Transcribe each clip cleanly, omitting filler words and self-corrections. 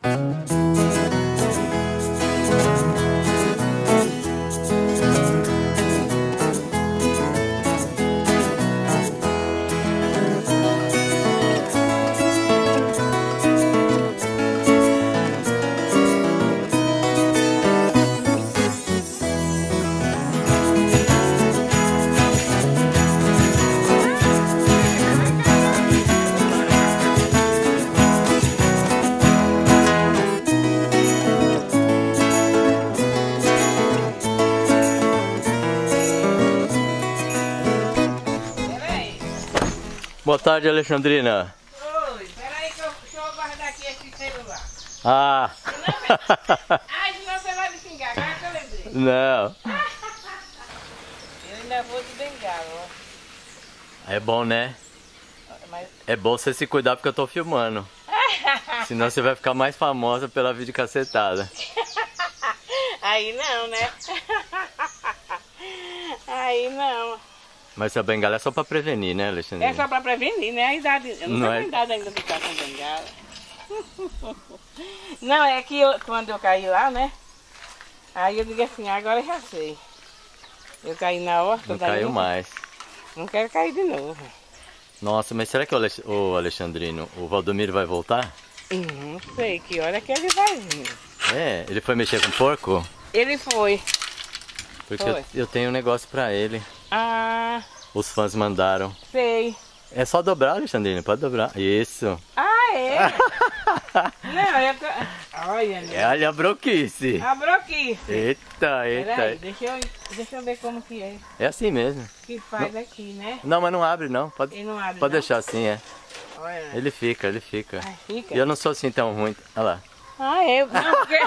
Boa tarde, Alexandrina. Oi, peraí que deixa eu guardar aqui esse celular. Ah! Ai, senão você vai me xingar, agora que eu lembrei. Não. Eu ainda vou de bengala, ó. É bom, né? Mas... É bom você se cuidar porque eu tô filmando. Senão você vai ficar mais famosa pela videocacetada. Aí não, né? Aí não. Mas a bengala é só pra prevenir, né, Alexandrina? É só pra prevenir, né? A idade, eu não tenho idade ainda de ficar com bengala. Não, é que quando eu caí lá, né? Aí eu digo assim, agora eu já sei. Eu caí na horta. Não caiu mais. Não quero cair de novo. Nossa, mas será que o Alexandrino, o Valdomiro vai voltar? Não sei que hora que ele vai vir. É, ele foi mexer com porco? Ele foi. Porque Foi. eu tenho um negócio pra ele. Ah, Os fãs mandaram. sei. É só dobrar, Alexandrina, pode dobrar. Isso. Ah, é? Não, eu tô... Olha, né? Olha a broquice. A broquice. Eita, Peraí, eita. deixa eu ver como que é. É assim mesmo. Que faz aqui, né? Não, mas não abre não. Pode, Ele não abre, pode não? deixar assim, é. Olha. Ele fica, ele fica. Ai, fica? E eu não sou assim tão ruim. Olha lá. Ah, eu... Não, porque...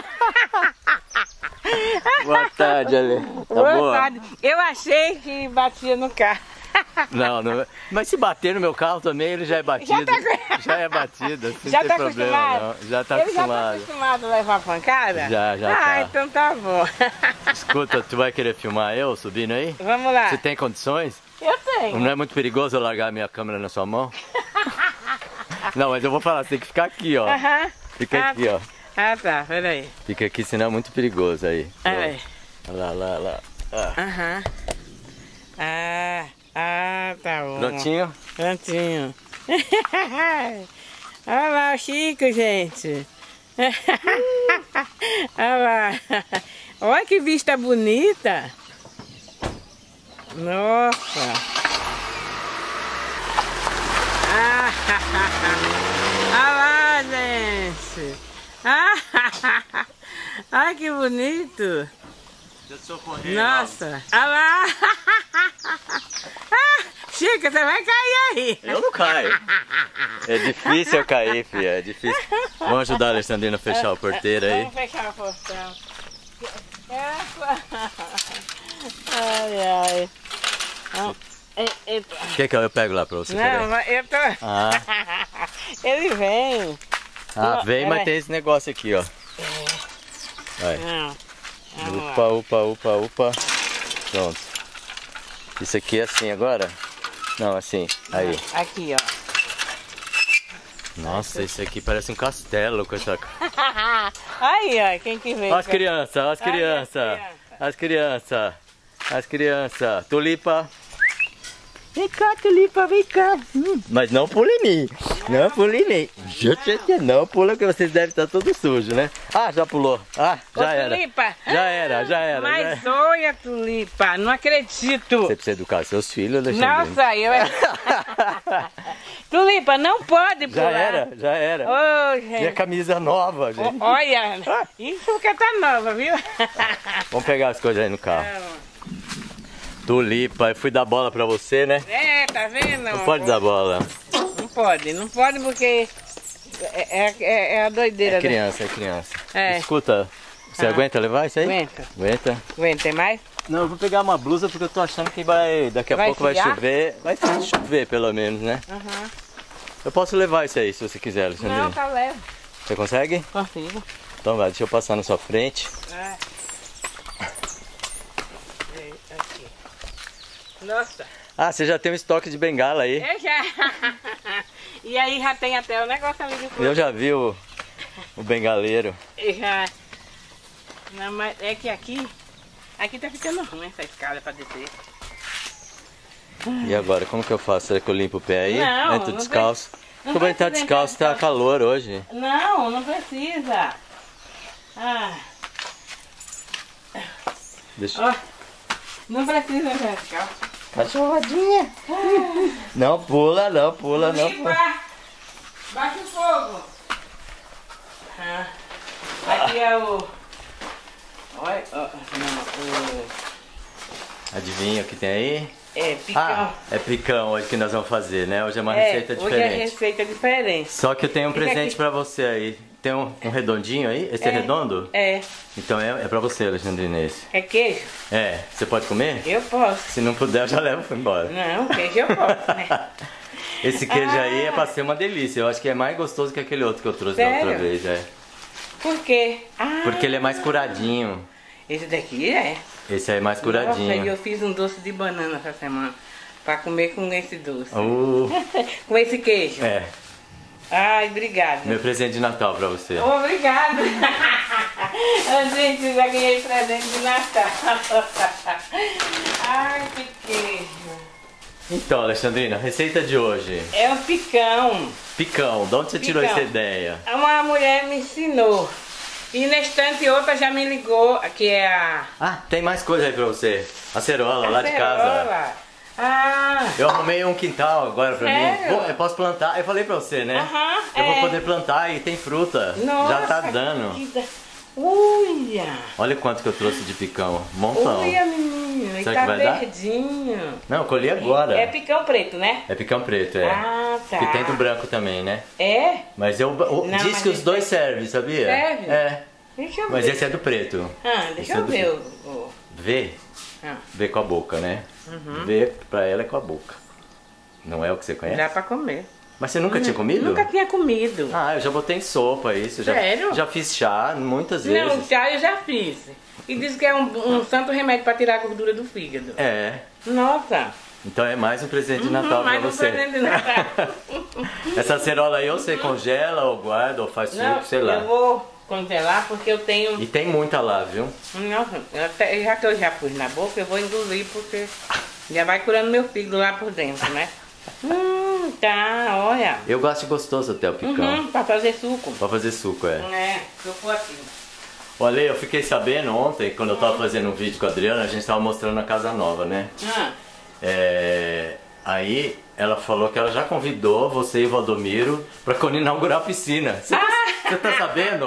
Boa tarde, Ale. Tá Boa boa? tarde. Eu achei que batia no carro. Não, não. Mas se bater no meu carro também, ele já é batido. Já é batido. Não Já tem tá problema, acostumado? não. Já tá Ele já tá acostumado. acostumado a levar pancada? Já Ah, tá. então tá bom. Escuta, tu vai querer filmar eu subindo aí? Vamos lá. Você tem condições? Eu tenho. Não é muito perigoso eu largar a minha câmera na sua mão? Não, mas eu vou falar, você tem que ficar aqui, ó. Aham. Fica aqui, ó. Ah, tá, peraí. Fica aqui, senão é muito perigoso aí. Peraí. Olha lá. Ah. Aham. Tá bom. Prontinho? Prontinho. Olha lá o Chico, gente. Olha lá. Olha que vista bonita. Nossa. Olha lá, gente. Olha que bonito. Nossa. Olha lá. Chico, você vai cair aí. Eu não caio. É difícil eu cair, filha. É difícil. Vamos ajudar a Alexandrina a fechar o porteiro aí. Vamos fechar o portão. Ai. Quer que eu pego lá pra você? Não, eu tô... Ah. Ele vem. Ah, vem, mas tem esse negócio aqui, ó. Vai. Não. Upa. Pronto. Isso aqui é assim agora? Não, assim. Aí. Aqui, ó. Nossa, isso aqui parece um castelo com essa... Aí, ó, quem que vem? Olha as crianças. Tulipa. Vem cá, Tulipa, vem cá. Mas não pula em mim. Não pula em mim. Não pula que vocês devem estar todos sujos, né? Ah, já pulou. Ah, já era. Tulipa. Já era. Mas olha, Tulipa, não acredito. Você precisa educar seus filhos, Alexandre. Nossa, Tulipa, não pode pular. Já era. Ô, gente. Minha camisa nova, gente. Olha, isso porque tá nova, viu? Vamos pegar as coisas aí no carro. Tulipa, eu fui dar bola pra você, né? É, tá vendo? Não pode dar bola. Não pode porque é a doideira. É criança. É. Escuta, você aguenta levar isso aí? Aguenta. Tem mais? Não, eu vou pegar uma blusa porque eu tô achando que daqui a pouco vai chover. Vai chover pelo menos, né? Uhum. Eu posso levar isso aí se você quiser, Alexandrina. Não, tá leve. Você consegue? Consigo. Então vai, deixa eu passar na sua frente. Aqui. Nossa. Ah, você já tem um estoque de bengala aí. Eu já. E aí já tem até o negócio ali de Eu já vi o O bengaleiro. Já. Não, mas é que aqui tá ficando ruim essa escada pra descer. E agora, como que eu faço? Será que eu limpo o pé aí? Não, Entro não descalço. não Como ele tá precisa descalço, entrar tá calor hoje. Não, não precisa. Ah. Deixa... Ó, não precisa entrar descalço. Cachorradinha. Não pula, não pula, não pula. Baixa o fogo. Ah. Aqui é o... Olha, não, Adivinha o que tem aí? É picão. Ah, é picão hoje que nós vamos fazer, né? Hoje é uma receita diferente. Hoje é receita diferente. Só que eu tenho um presente pra você aí. Tem um redondinho aí? Esse é redondo? É. Então é pra você, Alexandrina, esse. É queijo? É. Você pode comer? Eu posso. Se não puder, eu já levo e vou embora. Não, queijo eu posso, né? Esse queijo aí é pra ser uma delícia. Eu acho que é mais gostoso que aquele outro que eu trouxe da outra vez, é. Por quê? Ah, Porque ele é mais curadinho. esse daqui é? Esse aí é mais Nossa, curadinho. eu fiz um doce de banana essa semana. Pra comer com esse doce. Uh. Com esse queijo. É. Ai, obrigada. Meu presente de Natal pra você. Obrigada. Gente, já ganhei presente de Natal. Ai, que queijo. Então, Alexandrina, a receita de hoje. É um picão. Picão, de onde você tirou Picão. essa ideia? Uma mulher me ensinou. E na estante outra já me ligou, que é a... Ah, tem mais coisa aí pra você. Acerola, lá de casa. acerola. Ah, Eu arrumei um quintal agora pra mim. Sério? Bom, eu posso plantar, eu falei pra você, né? Aham, eu vou é. poder plantar e tem fruta. nossa, Já tá dando. Olha. Olha quanto que eu trouxe de picão. Montão. Olha, menino. Ele Será tá que vai dar? verdinho. Não, eu colhi agora. É picão preto, né? É picão preto, é. Ah, tá. Que tem do branco também, né? É? Mas eu Não, diz mas que os esse dois servem, sabia? Serve? É. Deixa eu Mas ver. esse é do preto. Ah, Esse deixa é eu do ver preto. o... Vê. Ah, Vê com a boca, né? Uhum. Vê pra ela é com a boca. Não é o que você conhece? dá pra comer. Mas você nunca tinha comido? Nunca tinha comido. Ah, eu já botei em sopa isso. Sério? Já fiz chá muitas Não, vezes. chá eu já fiz. E diz que é um santo remédio pra tirar a gordura do fígado. É. Nossa. Então é mais um presente de Natal pra mais um você. presente de Natal. Essa acerola aí ou você congela ou guarda ou faz suco, Não, sei lá. eu vou congelar porque eu tenho... E tem muita lá, viu? Nossa, já que eu já pus na boca, eu vou engolir porque já vai curando meu fígado lá por dentro, né? Tá, olha. Eu gosto de gostoso até o picão. Pra fazer suco. Pra fazer suco, é. É, eu vou aqui. Olha, eu fiquei sabendo ontem, quando eu tava fazendo um vídeo com a Adriana, a gente tava mostrando a casa nova, né? Aí ela falou que ela já convidou você e o Valdomiro pra quando inaugurar a piscina. Você tá sabendo?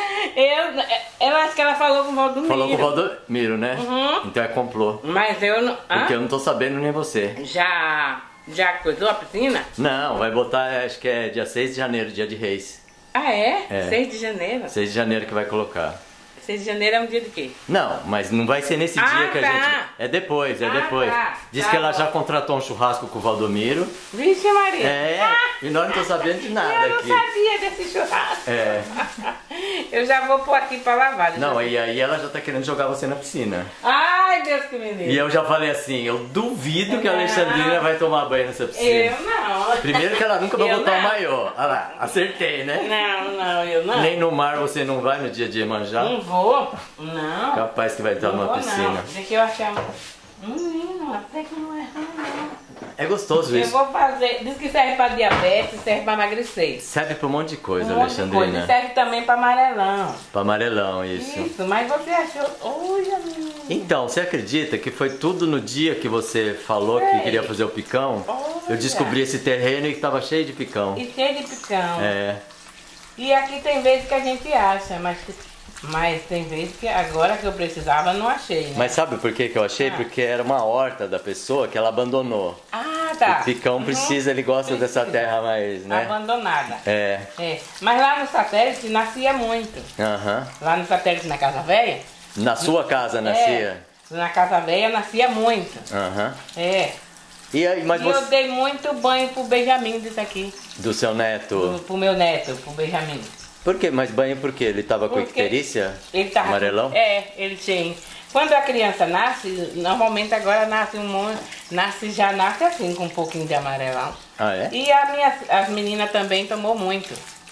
Eu acho que ela falou com o Valdomiro. Falou com o Valdomiro, né? Então é complô. Mas eu não... Porque eu não tô sabendo nem você. Já coisou a piscina? Não, vai botar, acho que é dia 6 de janeiro, dia de Reis. Ah, é? É. 6 de janeiro? 6 de janeiro que vai colocar. 6 de janeiro é um dia de quê? Não, mas não vai ser nesse dia que a tá. gente... É depois, é Ah, depois. tá. Diz Tá que ela bom. já contratou um churrasco com o Valdomiro. Vixe, Maria. É, e nós não estamos sabendo de nada Eu não aqui. sabia desse churrasco. É. Eu já vou pôr aqui pra lavar. Não, e aí ela já tá querendo jogar você na piscina. Ai, Deus que me livre. E eu já falei assim, eu duvido que a Alexandrina vai tomar banho nessa piscina. Eu não. Primeiro que ela nunca vai Eu botar o não. maiô. Olha lá, acertei, né? Não, eu não. Nem no mar você não vai no dia de Iemanjá? Não vou. Não. Capaz que vai entrar Não numa vou, piscina. não. Deixa eu achar. Menino, até que não é ruim, não. É gostoso Eu isso. vou fazer. Diz que serve pra diabetes, serve pra emagrecer. Serve pra um monte de coisa, Um monte de coisa. Alexandrina. E serve também pra amarelão. Pra amarelão, isso. Isso, mas você achou. Olha, menino. Então, você acredita que foi tudo no dia que você falou que Sei. queria fazer o picão? Olha. Eu descobri esse terreno e tava cheio de picão. E cheio de picão. É. E aqui tem vezes que a gente acha, mas tem vezes que agora que eu precisava não achei, né? Mas sabe por que que eu achei? Ah. Porque era uma horta da pessoa que ela abandonou. Ah, tá. O picão precisa, ele gosta dessa terra mais, né? Abandonada. É. É. Mas lá no satélite nascia muito. Aham. Lá no satélite na Casa Velha. Na sua casa nascia? Na Casa Velha nascia muito. Aham. É. E aí, mas E eu você... dei muito banho pro Benjamin disso aqui. Do seu neto? Pro meu neto, pro Benjamin. Por quê? Mas banho por quê? Ele tava com Porque icterícia? Ele tava, Amarelão? ele tem. Quando a criança nasce, normalmente agora nasce já nasce assim, com um pouquinho de amarelão. Ah, é? E as meninas também tomou muito.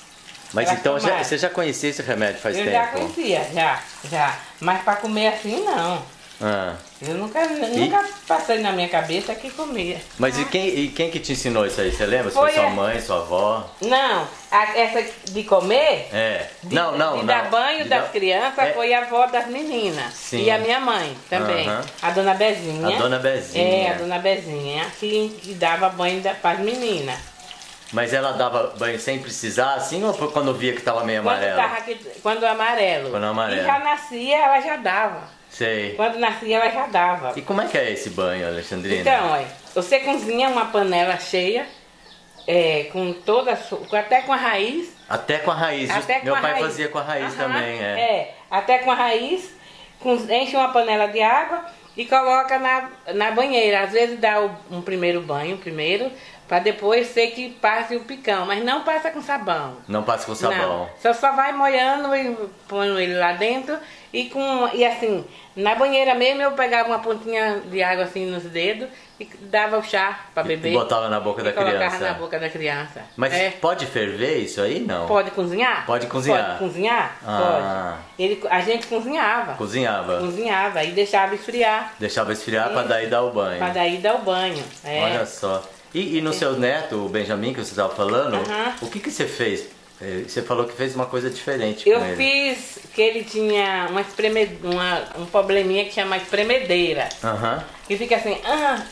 Mas então você já conhecia esse remédio faz tempo? Eu já conhecia, já. Mas pra comer assim, não. Eu nunca passei na minha cabeça que comia. Mas e quem que te ensinou isso aí? Você lembra? Foi sua mãe, sua avó? Não, essa de comer? De dar banho das crianças foi a avó das meninas. Sim. E a minha mãe também. A dona Bezinha. A dona Bezinha. A dona Bezinha que dava banho para as meninas. Mas ela dava banho sem precisar, assim, ou quando via que estava meio amarelo? Quando amarelo. Quando amarelo. E já nascia, ela já dava. Sei. Quando nascia, ela já dava. E como é que é esse banho, Alexandrina? Então, olha, você cozinha uma panela cheia, com toda, até com a raiz. Até com a raiz. Meu pai fazia com a raiz também, até com a raiz, enche uma panela de água e coloca na banheira. Às vezes dá um primeiro banho, para depois ser que passe o picão, mas não passa com sabão. Não passa com sabão. Não. Só vai molhando e pondo ele lá dentro e assim, na banheira mesmo eu pegava uma pontinha de água assim nos dedos e dava o chá para beber. E botava na boca da criança. Colocava na boca da criança. Mas pode ferver isso aí, não? Pode cozinhar? Pode cozinhar. Pode cozinhar? Pode. A gente cozinhava. Cozinhava e deixava esfriar. Deixava esfriar para daí dar o banho. Para daí dar o banho. Olha só. E no seu neto, o Benjamin, que você estava falando, o que você fez? Você falou que fez uma coisa diferente com ele. Eu fiz que ele tinha um probleminha que chama espremedeira. Que fica assim,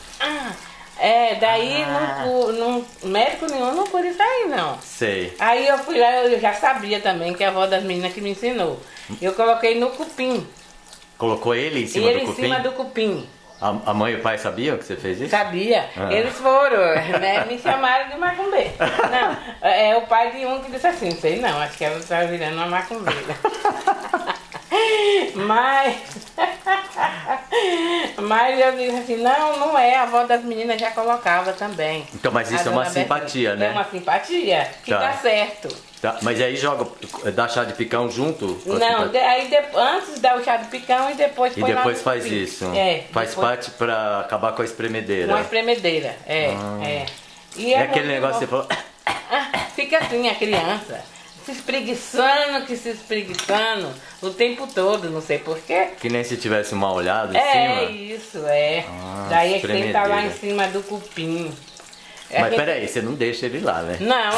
daí médico nenhum não pôde sair, não. Sei. Aí eu fui lá, eu já sabia também, que a avó das meninas que me ensinou. Eu coloquei no cupim. Colocou ele em cima do cupim? Em cima do cupim. A mãe e o pai sabiam que você fez isso? Sabia. Eles foram, né? Me chamaram de macumbeira. Não, é o pai de um que disse assim, sei não, acho que ela está virando uma macumbeira. Mas eu disse assim, não é, a avó das meninas já colocava também. Então, mas isso é uma simpatia, né? É uma simpatia, que dá certo. Tá, mas aí dá chá de picão junto? Não, aí antes dá o chá de picão e depois põe. E depois faz isso. Faz parte pra acabar com a espremedeira. Com a espremedeira, E aquele negócio que você falou. Fica assim a criança, se espreguiçando o tempo todo, não sei porquê. Que nem se tivesse mal olhado em cima? Isso. Daí é que tem que estar lá em cima do cupim. Mas peraí, você não deixa ele lá, né? Não.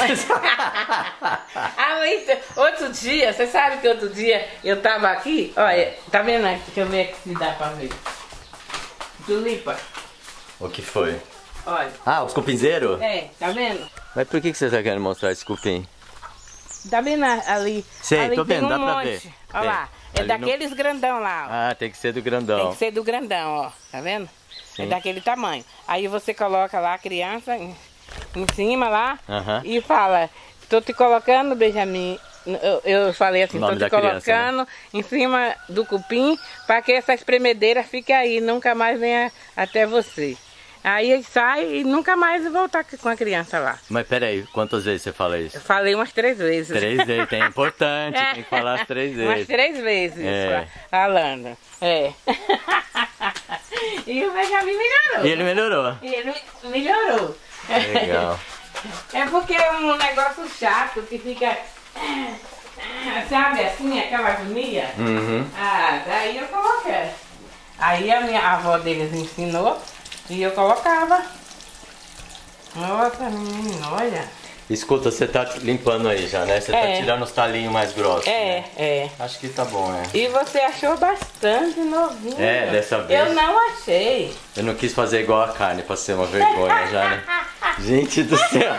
Outro dia, você sabe que outro dia eu tava aqui, olha, tá vendo? Deixa eu ver aqui se dá pra ver. Tulipa. O que foi? Olha. Os cupinzeiros? Tá vendo? Mas por que você tá querendo mostrar esse cupim? Tá vendo ali? Sei, ali tô vendo, dá pra ver. Olha lá, daqueles grandão lá. Tem que ser do grandão. Tem que ser do grandão, ó, tá vendo? Sim. É daquele tamanho. Aí você coloca lá a criança em cima lá e fala, tô te colocando, Benjamin. Eu falei assim, tô te colocando em cima do cupim para que essa espremedeira fique aí, nunca mais venha até você. Aí ele sai e nunca mais voltar com a criança lá. Mas peraí, quantas vezes você fala isso? Eu falei umas 3 vezes. 3 vezes, é importante, tem que falar as 3 vezes. Umas 3 vezes, falando. E o Benjamin melhorou. E ele melhorou? E ele melhorou. Legal. É porque é um negócio chato que fica, sabe assim, aquela agonia. Daí eu coloquei. Aí a minha avó deles ensinou e eu colocava. Nossa, menina, olha. Escuta, você tá limpando aí já, né? Você tá tirando os talinhos mais grossos, né? Acho que tá bom, E você achou bastante novinho. Dessa vez. Eu não achei. Eu não quis fazer igual a carne, pra ser uma vergonha já, né? Gente do céu.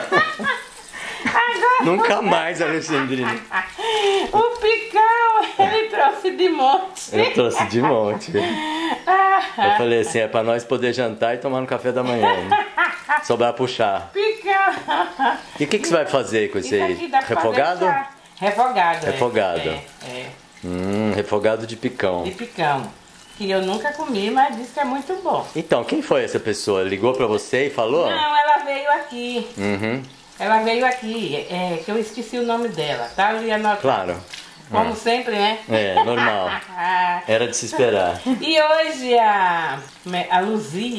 Nunca mais, Alexandrina. O picão, ele trouxe de monte. Eu trouxe de monte. Eu falei assim, é pra nós poder jantar e tomar no café da manhã, né? Sobrar pro chá. Picão. E o que você vai fazer com esse aí? Refogado? Refogado. Refogado. Refogado de picão. De picão. Que eu nunca comi, mas disse que é muito bom. Então, quem foi essa pessoa? Ligou pra você e falou? Não, ela veio aqui. Ela veio aqui, que eu esqueci o nome dela, tá ali anotado. Claro. Como sempre, né? Normal. Era de se esperar. E hoje a Luzia,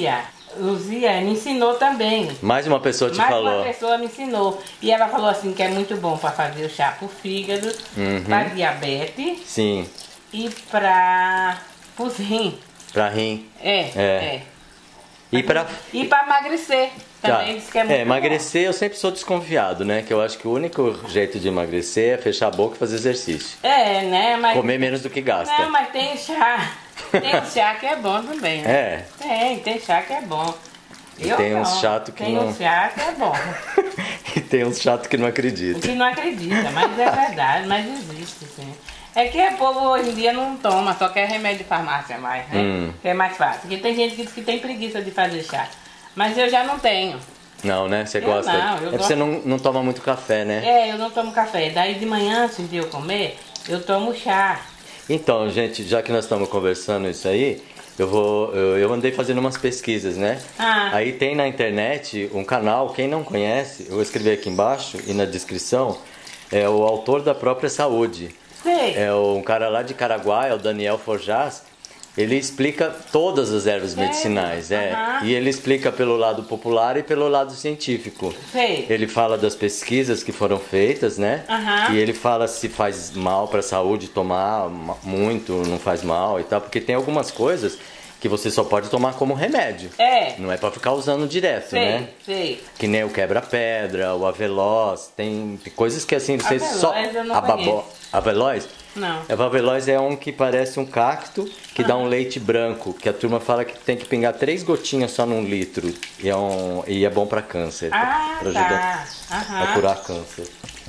Luzia me ensinou também. Mais uma pessoa te falou. Mais uma pessoa me ensinou. E ela falou assim que é muito bom para fazer o chá pro fígado, para diabetes. Sim. E para os rins. Para rim. É. E para emagrecer. Também diz que é muito emagrecer eu sempre sou desconfiado, né? Que eu acho que o único jeito de emagrecer é fechar a boca e fazer exercício. Né? Mas... comer menos do que gasta. Não, mas tem chá. Tem chá que é bom também, né? Tem chá que é bom. Tem uns chatos que tem não... Tem uns chá que é bom. E tem uns chatos que não acreditam. Que não acredita, mas é verdade, mas existe, sim. É que o povo hoje em dia não toma, só quer remédio de farmácia mais, né? Que é mais fácil. Porque tem gente que diz que tem preguiça de fazer chá. Mas eu já não tenho. Não, né? Você gosta? Não, eu gosto. Você não toma muito café, né? Eu não tomo café. Daí de manhã, antes de eu comer, eu tomo chá. Então, gente, já que nós estamos conversando isso aí, eu andei fazendo umas pesquisas, né? Aí tem na internet um canal, quem não conhece, eu vou escrever aqui embaixo e na descrição, é o autor da própria saúde. Sei. É um cara lá de Caraguá, é o Daniel Forjás. Ele explica todas as ervas medicinais, e ele explica pelo lado popular e pelo lado científico. Sei. Ele fala das pesquisas que foram feitas, né? E ele fala se faz mal para a saúde tomar muito, não faz mal e tal, porque tem algumas coisas que você só pode tomar como remédio. Não é para ficar usando direto, né? Sei. Que nem o quebra-pedra, o avelós, tem coisas que assim você só avelós? Não. A avelós é um que parece um cacto que dá um leite branco, que a turma fala que tem que pingar 3 gotinhas só num litro. E é bom para câncer. Para ajudar a curar câncer.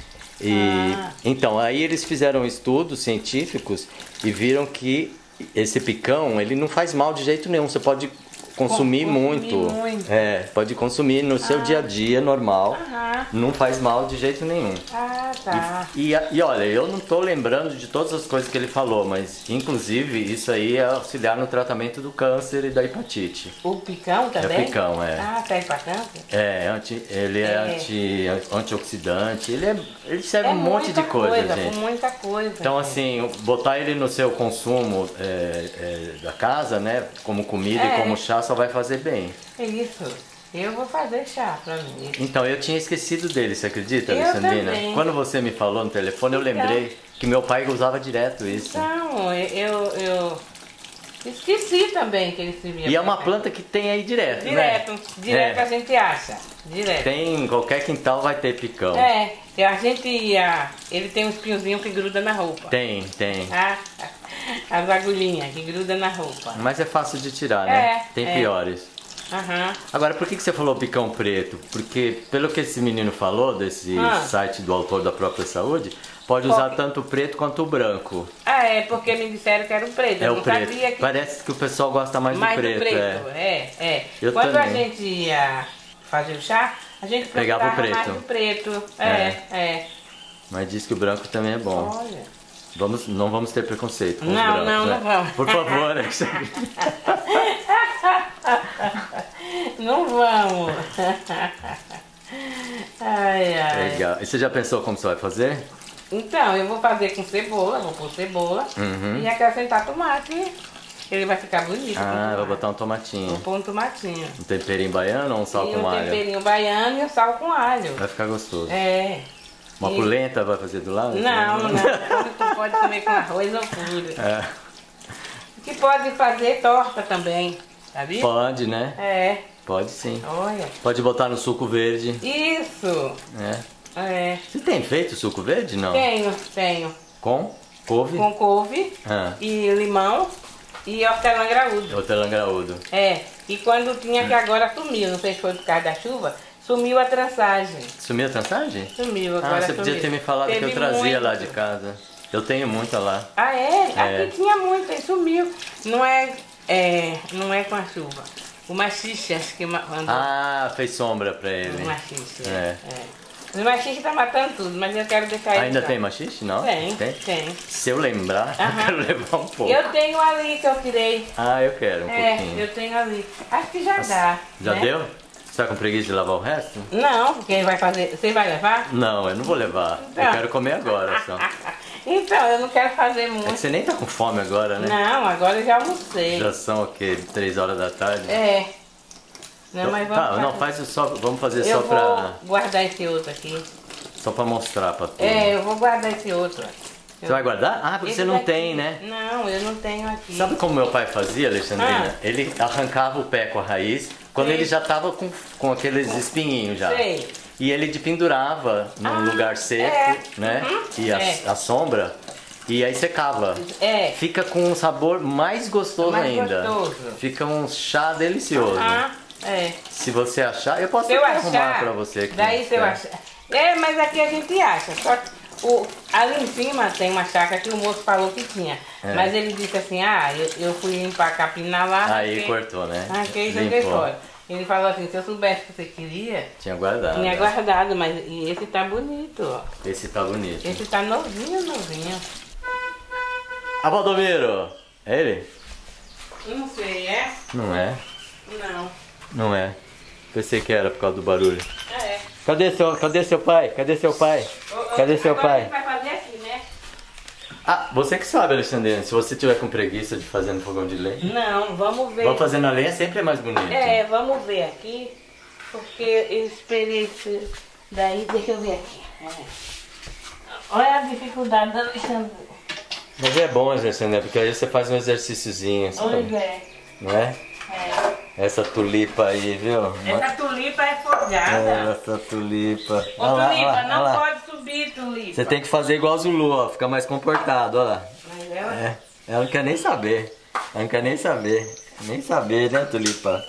Então, aí eles fizeram estudos científicos e viram que esse picão, ele não faz mal de jeito nenhum. Você pode consumir muito. Pode consumir no seu dia a dia normal. Não faz mal de jeito nenhum. E olha, eu não tô lembrando de todas as coisas que ele falou, mas inclusive isso aí é auxiliar no tratamento do câncer e da hepatite. O picão também? É picão, serve pra câncer? Ele é antioxidante, ele serve um monte de coisa, gente. Muita coisa. Então assim, botar ele no seu consumo da casa, né, como comida e como chá, só vai fazer bem. Isso. Eu vou fazer chá pra mim. Então, eu tinha esquecido dele, você acredita, Alessandrina? Também. Quando você me falou no telefone, eu lembrei que meu pai usava direto isso. Então, eu esqueci também que ele escrevia. E é uma planta que tem aí direto, né? Direto a gente acha. Direto. Tem, em qualquer quintal vai ter picão. E a gente ele tem um espinhozinho que gruda na roupa. Tem. As agulhinhas que grudam na roupa. Mas é fácil de tirar, né? Tem piores. Agora, por que você falou picão preto? Porque, pelo que esse menino falou, desse site do autor da própria saúde, pode usar tanto o preto quanto o branco. Porque me disseram que era o preto. Eu não sabia que... Parece que o pessoal gosta mais do preto. Quando a gente ia fazer o chá, a gente pegava o preto. Mais o preto. Mas diz que o branco também é bom. Olha. Não vamos ter preconceito com os brancos, não vamos. Por favor, Não vamos. Legal. E você já pensou como você vai fazer? Então, eu vou fazer com cebola, vou pôr cebola e acrescentar tomate. Ele vai ficar bonito. Vai botar um tomatinho. Vou pôr um tomatinho. Um temperinho baiano ou um sal com alho? Um temperinho baiano e um sal com alho. Vai ficar gostoso. Uma polenta vai fazer do lado? Não. Tu pode comer com arroz ou puro. Que pode fazer torta também, sabia? Pode, né? Pode sim. Olha. Pode botar no suco verde. Isso. Você tem feito suco verde, não? Tenho. Com couve? Com couve e limão e hortelã graúdo. Hortelã graúdo. E quando tinha que agora sumiu, não sei se foi por causa da chuva, sumiu a trançagem. Sumiu a trançagem? Sumiu, agora você podia ter me falado que eu trazia lá de casa. Eu tenho muita lá. Aqui tinha muita e sumiu. Não é com a chuva. O machixe, acho que mandou. Fez sombra pra ele. O machixe, O machixe tá matando tudo, mas eu quero deixar ele. Ainda tem machixe? Não? Tem. Se eu lembrar, eu quero levar um pouco. Eu tenho ali que eu tirei. Eu quero um pouquinho. Eu tenho ali. Acho que já dá. Já deu? Você tá com preguiça de lavar o resto? Não, quem vai fazer? Você vai levar? Não, eu não vou levar. Então. Eu quero comer agora só. Então, eu não quero fazer muito. Você nem tá com fome agora, né? Não, agora eu já almocei. Já são o quê? 3 horas da tarde? Não, mas vamos tá, não, faz só, vamos fazer eu só pra... Eu vou guardar esse outro aqui. Só pra mostrar pra tu. É, eu vou guardar esse outro. Você vai guardar? Ah, porque você não daqui, tem, né? Não, eu não tenho aqui. Sabe como meu pai fazia, Alexandrina? Ele arrancava o pé com a raiz quando ele já tava com aqueles espinhinhos já. Sei. E ele pendurava num lugar seco, né? E a sombra. E aí secava. Fica com um sabor mais gostoso ainda. Gostoso. Fica um chá delicioso. Se você achar, eu posso arrumar pra você aqui. Daí se eu achar. Mas aqui a gente acha. Só que ali em cima tem uma chácara que o moço falou que tinha. Mas ele disse assim, eu fui limpar a capina lá. Aí cortou, né? Aqui e joguei fora. Ele falou assim, se eu soubesse que você queria... Tinha guardado. Tinha guardado, mas esse tá bonito, ó. Esse tá bonito. Esse tá novinho, novinho. Ah, Valdomiro! É ele? Não sei, é? Não é? Não. Não é. Pensei que era por causa do barulho. É. Cadê seu pai? Cadê seu pai? Cadê seu pai? Agora a gente vai fazer aqui, né? Ah, você que sabe, Alexandrina. Se você tiver com preguiça de fazer no fogão de lenha. Não, vamos ver. Vamos fazer na lenha, sempre é mais bonito. Vamos ver aqui. Porque eu esperei isso. Daí, deixa eu ver aqui. Olha a dificuldade da Alexandrina. Mas é bom, Alexandrina, porque aí você faz um exercíciozinho. Não é? Essa tulipa aí, viu? Essa tulipa é folgada. Essa tulipa. Ô, tulipa, não pode subir, tulipa. Você tem que fazer igual a Zulu, ó. Fica mais comportado, ó lá. Mas ela... ela não quer nem saber. Ela não quer nem saber. Nem saber, né, tulipa?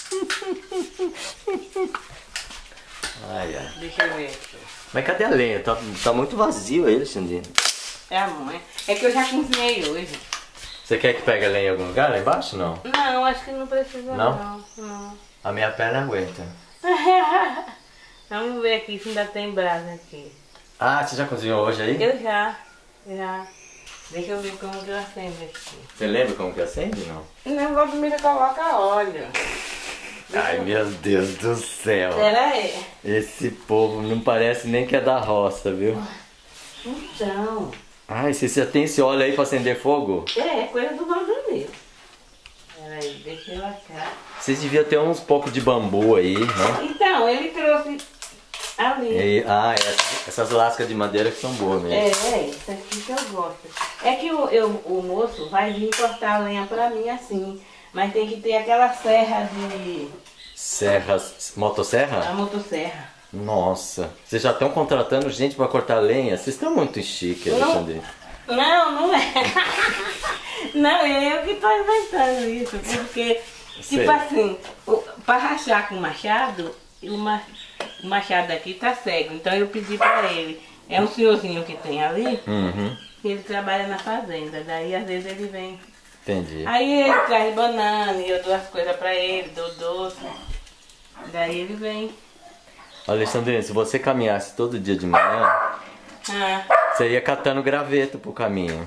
Ai. Deixa eu ver. Mas cadê a lenha? Tá muito vazio aí, Alexandrina. É a mãe. É que eu já cozinhei hoje. Você quer que pegue a lenha em algum lugar lá embaixo, não? Não, acho que não precisa não. A minha perna aguenta. Vamos ver aqui se ainda tem brasa aqui. Ah, você já cozinhou hoje aí? Eu já. Deixa eu ver como que eu acendo aqui. Você lembra como que acende, não? Não, Valdomiro coloca óleo. Ai, meu Deus do céu. Pera aí. Esse povo não parece nem que é da roça, viu? Então... Ai, você já tem esse óleo aí pra acender fogo? É coisa do Valdomiro. Peraí, deixa eu achar. Vocês deviam ter uns pouco de bambu aí, né? Então, ele trouxe ali. Essas lascas de madeira que são boas mesmo. Isso aqui que eu gosto. É que o moço vai vir cortar a lenha pra mim assim. Mas tem que ter aquela serra de... Motosserra? A motosserra. Nossa, vocês já estão contratando gente para cortar lenha? Vocês estão muito chique, Alexandre. Não é. Não, é eu que estou inventando isso, porque, tipo assim, para rachar com o machado, o machado aqui tá cego, então eu pedi para ele. É um senhorzinho que tem ali, que ele trabalha na fazenda, daí às vezes ele vem. Entendi. Aí ele traz banana e eu dou as coisas para ele, dou doce, daí ele vem. Alexandrina, se você caminhasse todo dia de manhã, você ia catando graveto pro caminho.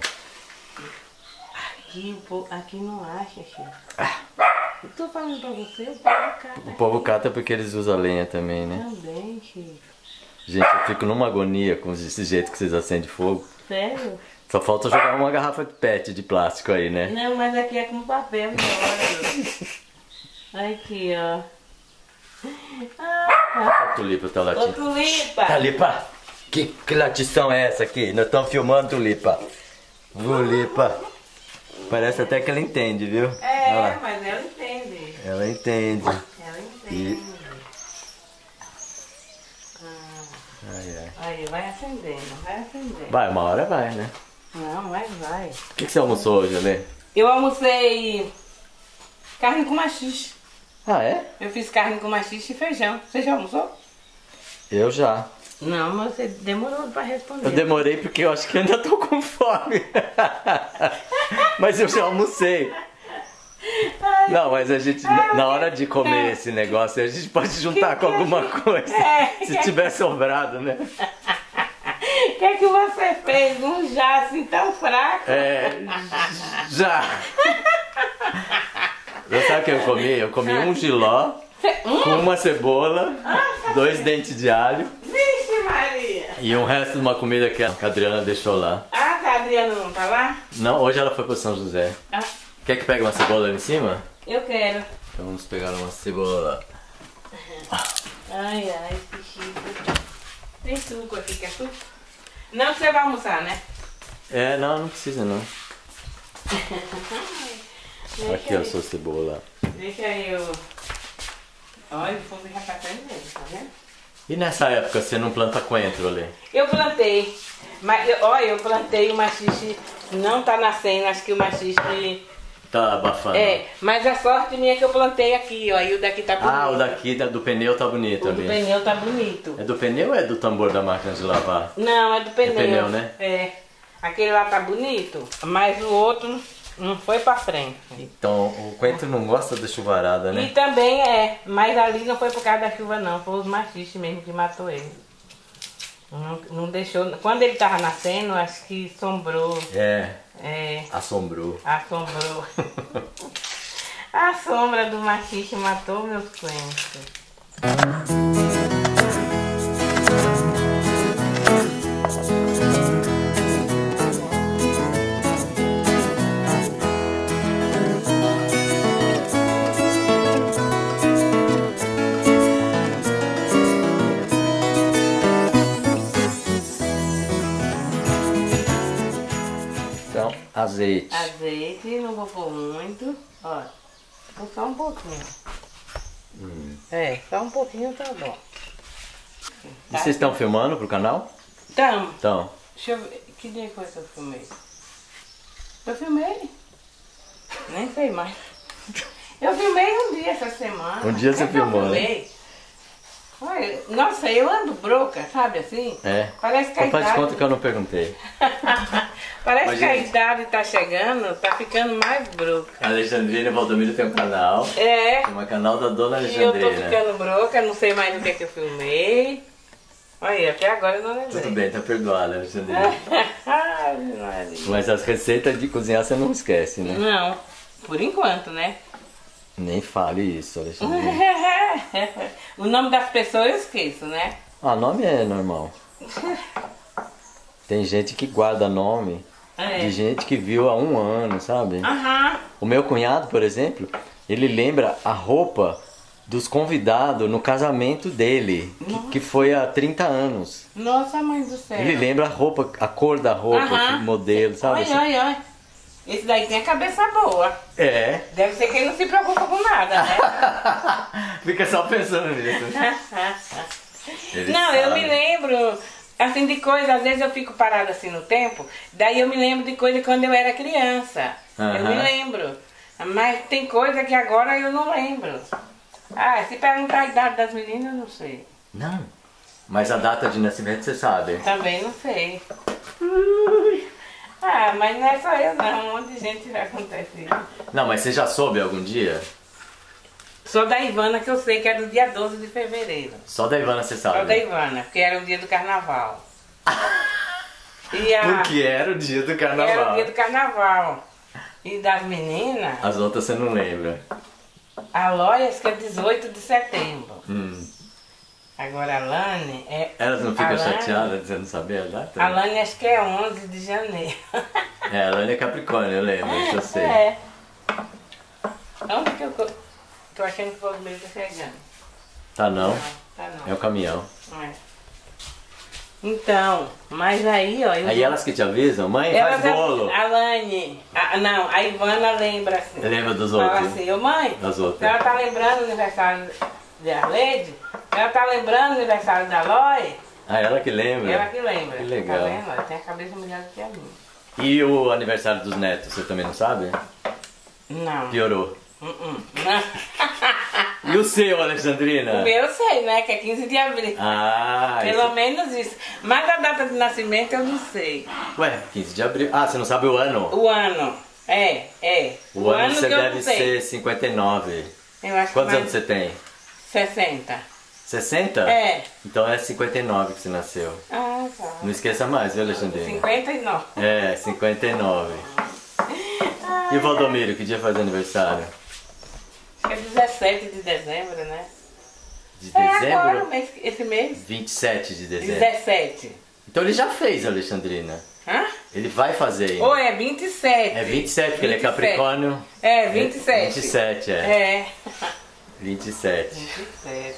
Aqui não acha, Chico. Eu tô falando pra você, o povo cata. O povo cata porque eles usam lenha também, né? Também, Chico. Gente, eu fico numa agonia com esse jeito que vocês acendem fogo. Sério? Só falta jogar uma garrafa de PET de plástico aí, né? Não, mas aqui é com papel, olha. Aqui, ó. A tulipa tá latindo. Ô, tulipa! Tulipa! Que latição é essa aqui? Nós estamos filmando, tulipa. Tulipa. Parece até que ela entende, viu? Mas ela entende. Ela entende. Ela entende. Aí, vai acendendo, vai acendendo. Vai, uma hora vai, né? Não, mas vai. O que você almoçou hoje, Alê? Eu almocei carne com maxixe. Ah, é? Eu fiz carne com maxixe e feijão. Você já almoçou? Eu já. Não, mas você demorou pra responder. Eu demorei porque eu acho que ainda tô com fome. Mas eu já almocei. Não, mas a gente, na hora de comer esse negócio, a gente pode juntar com alguma coisa. Se tiver sobrado, né? O que é que você fez? Um já assim tão fraco? Já. Você sabe o que eu comi? Eu comi um jiló com uma cebola, 2 dentes de alho. Vixe, Maria! E um resto de uma comida que a Adriana deixou lá. Ah, a Adriana não tá lá? Não, hoje ela foi pro São José. Quer que pegue uma cebola ali em cima? Eu quero. Então vamos pegar uma cebola. Ai, que chique. Tem suco aqui, quer suco? Não, você vai almoçar, né? Não precisa não. Aqui a sua cebola. Deixa eu... Olha, o fundo já tá saindo dele, tá vendo? E nessa época você não planta coentro ali? Eu plantei, mas olha, eu plantei o machixe, não tá nascendo, acho que o machixe... Tá abafando. Mas a sorte minha é que eu plantei aqui, ó, e o daqui tá bonito. Ah, o daqui do pneu tá bonito ali. O do pneu tá bonito. É do pneu ou é do tambor da máquina de lavar? Não, é do pneu. É pneu, né? Aquele lá tá bonito, mas o outro não foi pra frente. Então, o coentro não gosta da chuvarada, né? E também mas ali não foi por causa da chuva não, foi os machiches mesmo que matou ele. Não deixou, quando ele tava nascendo, acho que sombrou. Assombrou. Assombrou. A sombra do machixe matou meus coentros. Azeite. Azeite, não vou pôr muito. Ó, vou só um pouquinho. Só um pouquinho tá bom. E vocês estão filmando pro canal? Tamo. Então. Deixa eu ver. Que dia foi que eu filmei? Eu filmei? Nem sei mais. Eu filmei um dia essa semana. Um dia você filmou, né? Olha, nossa, eu ando broca, sabe assim? Parece que a idade... Faz de conta que eu não perguntei. Parece que a idade tá chegando, tá ficando mais broca. A Alexandrina Valdomiro tem um canal. Chama canal da Dona Alexandrina. E eu tô ficando broca, não sei mais no que eu filmei. Olha, até agora eu não lembrei. Tudo bem, tá perdoada, Alexandrina. Mas as receitas de cozinhar você não esquece, né? Não, por enquanto, né? Nem fale isso, Alexandrina. O nome das pessoas eu esqueço, né? Ah, nome é normal. Tem gente que guarda nome de gente que viu há 1 ano, sabe? O meu cunhado, por exemplo, ele lembra a roupa dos convidados no casamento dele, que foi há 30 anos. Nossa, mãe do céu. Ele lembra a roupa, a cor da roupa, o modelo, sabe? Olha. Esse daí tem a cabeça boa. Deve ser que ele não se preocupa com nada, né? Fica só pensando nisso. Não, eu me lembro, assim, de coisa, às vezes eu fico parada assim no tempo, daí eu me lembro de coisa quando eu era criança. Eu me lembro. Mas tem coisa que agora eu não lembro. Se perguntar a idade das meninas, eu não sei. Não. Mas a data de nascimento você sabe? Também não sei. Mas não é só eu não, um monte de gente já acontece isso. Não, mas você já soube algum dia? Só da Ivana que eu sei que era no dia 12 de fevereiro. Só da Ivana você sabe? Só da Ivana, porque era o dia do carnaval. Porque era o dia do carnaval. Era o dia do carnaval. E das meninas... As outras você não lembra? A Lóia acho que é 18 de setembro. Agora a Lani é... Elas não ficam chateadas de não saber a data? A Lani acho que é 11 de janeiro. A Lani é Capricórnio, eu lembro, isso eu sei. Onde que eu tô achando que o povo mesmo tá chegando? Tá não? Tá não. É o caminhão. Então, mas aí, ó... Aí elas que te avisam? Mãe, faz bolo. A Lani... Não, a Ivana lembra assim. Lembra dos outros? Fala assim, mãe, ela tá lembrando o aniversário de Arlede? Ela tá lembrando o aniversário da Lói? Ela que lembra? Ela que lembra. Que legal. Tá vendo? Ela tem a cabeça melhor do que a minha. E o aniversário dos netos, você também não sabe? Não. Piorou? Não. E o seu, Alexandrina? O meu eu sei, né? Que é 15 de abril. Pelo menos isso. Mas a data de nascimento eu não sei. Ué, 15 de abril. Você não sabe o ano? O ano. O ano você deve ser 59. Eu acho. Quantos anos você tem? 60. 60? Então é 59 que você nasceu. Tá. Não esqueça mais, viu, Alexandrina? 59. 59. E o Valdomiro, que dia faz aniversário? É 17 de dezembro, né? De dezembro? Agora, esse mês. 27 de dezembro. 17. Então ele já fez, Alexandrina. Ele vai fazer ainda. Ou é 27. É 27, porque ele é Capricórnio. 27. 27, 27. 27.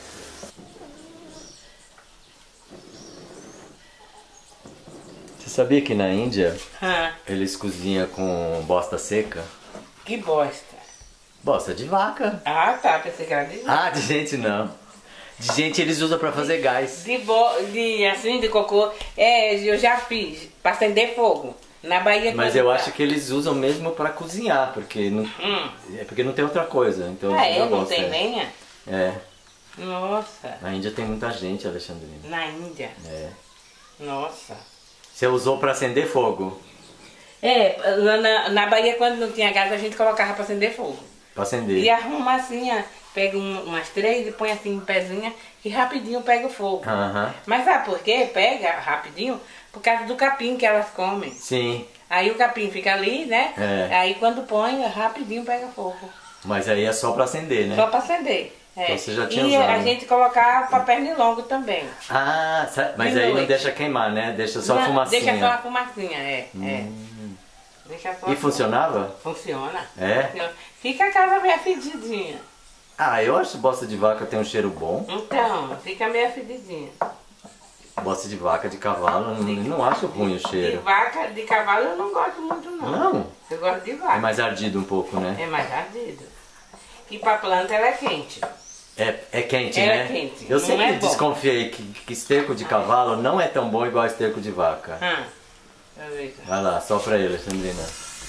Você sabia que na Índia Ah, eles cozinham com bosta seca? que bosta. Bosta de vaca. Ah, tá, pensei que era de... Ah, de gente não. De gente eles usam pra fazer gás. de cocô. É, eu já fiz, pra acender fogo. Na Bahia. Mas eu acho que eles usam mesmo pra cozinhar, porque não, é porque não tem outra coisa. Então Ah, eu não gosto, tem lenha? É. Nossa, Na Índia tem muita gente, Alexandrina. na Índia. É. Nossa. Você usou pra acender fogo? É, lá na Bahia quando não tinha gás a gente colocava pra acender fogo. Pra acender. E arruma assim, ó, pega umas 3 e põe assim em pezinha e rapidinho pega o fogo. Aham. Mas sabe por quê? Pega rapidinho por causa do capim que elas comem. Sim. Aí o capim fica ali, né? É. Aí quando põe, rapidinho pega fogo. Mas aí é só pra acender, né? Só pra acender. É. Então você já tinha e usado. a gente colocava papel nilongo também. Ah, mas De aí não noite. deixa queimar, né? Deixa só a Não, fumacinha. Deixa só a fumacinha, é. Deixa só E a funcionava? Funciona. É? Funciona. Fica a casa meio fedidinha. Ah, eu acho bosta de vaca tem um cheiro bom. Então, fica meio fedidinha. Bosta de vaca, de cavalo, não acho ruim o De cheiro. vaca, de cavalo eu não gosto muito não. Não? Eu gosto de É vaca. mais ardido um pouco, né? É mais ardido. E pra planta ela é quente. É quente, Ela né? é quente, Eu não sempre é bom. desconfiei que esterco de cavalo não é tão bom igual esterco de vaca. Deixa eu ver. Vai lá, só pra ele, Alexandrina.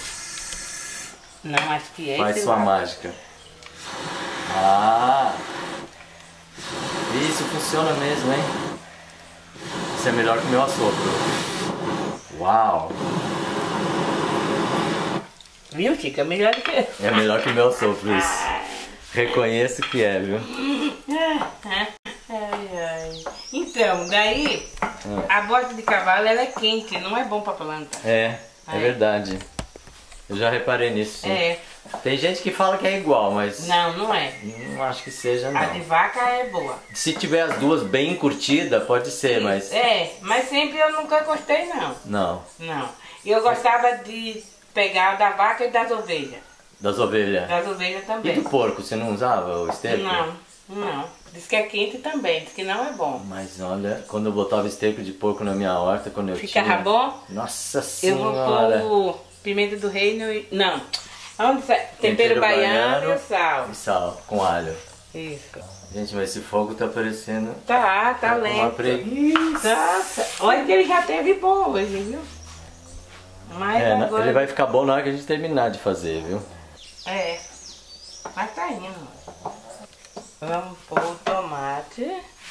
Não, acho que é Faz esse sua vaca. mágica. Ah! Isso funciona mesmo, hein? Isso é melhor que o meu assopro. Uau! Viu, Chica? É melhor do que... É melhor que o meu assopro isso. Reconheço que é, viu? Ai, ai. Então, daí, a bosta de cavalo ela é quente, não é bom pra planta. É verdade. Eu já reparei nisso, sim. É. Tem gente que fala que é igual, mas Não, não é. não acho que seja, A de não. vaca é boa. Se tiver as duas bem curtidas, pode ser, mas... É, mas sempre eu nunca gostei não. Não, Não. Eu gostava de pegar da vaca e das ovelhas. das ovelhas. Das ovelhas E também. do porco, você não usava o esterco? Não, não. Diz que é quente também, diz que não é bom. Mas olha, quando eu botava esterco de porco na minha horta, quando eu Ficava tinha... bom? Nossa Eu vou senhora! pôr pimenta do reino e... Não. Onde sai? Tempero baiano e sal. E sal, com alho. Isso. Gente, mas esse fogo tá parecendo... Tá com uma lento. preguiça. Nossa, olha que ele já teve bom hoje, viu? Mas agora... Ele vai ficar bom na hora que a gente terminar de fazer, viu? É. Mas tá indo. Vamos pôr o tomate.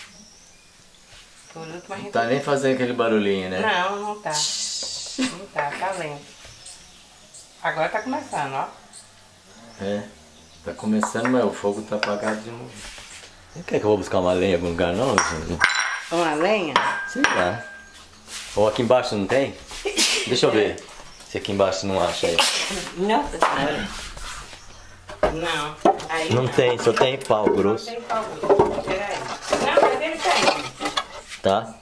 Por último a gente... Não tá nem fazendo aquele barulhinho, né? Não, não tá. Não tá, tá lento. Agora tá começando, ó. É, tá começando, mas o fogo tá apagado de novo. Não quer que eu vou buscar uma lenha em algum lugar não, gente? Uma lenha? Sei lá. Ou aqui embaixo não tem? Deixa eu ver se aqui embaixo não acha aí. Nossa senhora. Não, aí Não tem, só tem pau Não grosso. tem pau grosso. Peraí. Não, mas ele tá indo. Tá?